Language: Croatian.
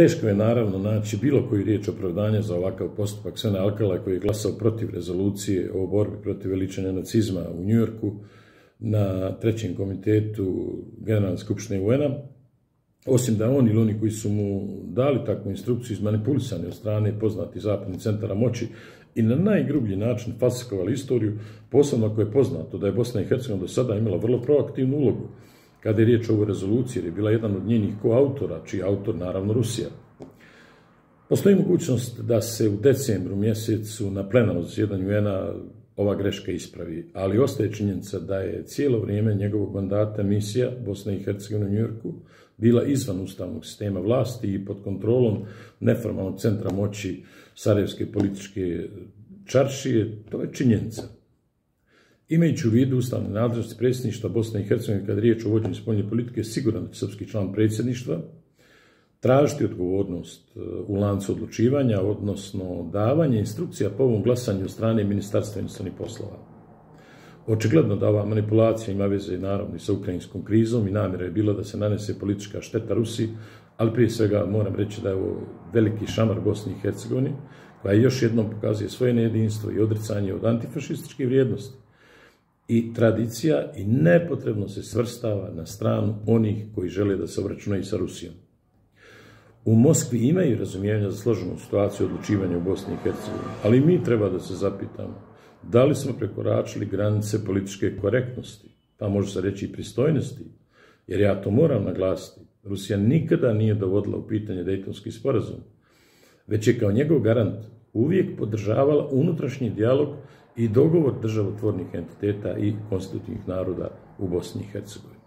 Teško je naravno naći bilo koju riječ opravdanja za ovakav postupak Svena Alkala koji je glasao protiv rezolucije o borbi protiv veličanja nacizma u Njujorku na trećem komitetu Generalne skupštine UN-a, osim da on ili oni koji su mu dali takvu instrukciju izmanipulisani od strane poznatih zapadnih centara moći i na najgrublji način falsifikovali istoriju, posebno ako je poznato da je Bosna i Hercegovina do sada imala vrlo proaktivnu ulogu kada je riječ o ovoj rezoluciji, jer je bila jedan od njenih koautora, čiji je autor naravno Rusija. Postoji mogućnost da se u decembru mjesecu na plenarnom zasjedanju UN-a ova greška ispravi, ali ostaje činjenica da je cijelo vrijeme njegovog mandata misija Bosne i Hercegovine u Njujorku bila izvan ustavnog sistema vlasti i pod kontrolom neformalnog centra moći Sarajevske političke čaršije. To je činjenica. Imajući u vidu ustavne nadležnosti predsjedništva Bosne i Hercegovine kada je riječ o vođenju spoljne politike, siguran da će srpski član predsjedništva tražiti odgovornost u lancu odlučivanja, odnosno davanje instrukcija po ovom glasanju od strane Ministarstva inostranih poslova. Očigledno da ova manipulacija ima veze naravno i sa ukrajinskom krizom i namjera je bila da se nanese politička šteta Rusiji, ali prije svega moram reći da je ovo veliki šamar Bosni i Hercegovini, koja još jednom pokazuje svoje nejedinstvo i odricanje od antifašističkih vrijednosti i tradicija i nepotrebno se svrstava na stranu onih koji žele da se obračunaju sa Rusijom. U Moskvi imaju razumijevanja za složenu situaciju odlučivanja u Bosni i Hercegovini, ali mi treba da se zapitamo da li smo prekoračili granice političke korektnosti, pa može se reći i pristojnosti, jer ja to moram naglasiti. Rusija nikada nije dovodila u pitanje Dejtonski sporazum, već je kao njegov garant uvijek podržavala unutrašnji dijalog i dogovor državotvornih entiteta i konstitutivnih naroda u Bosni i Hercegovini.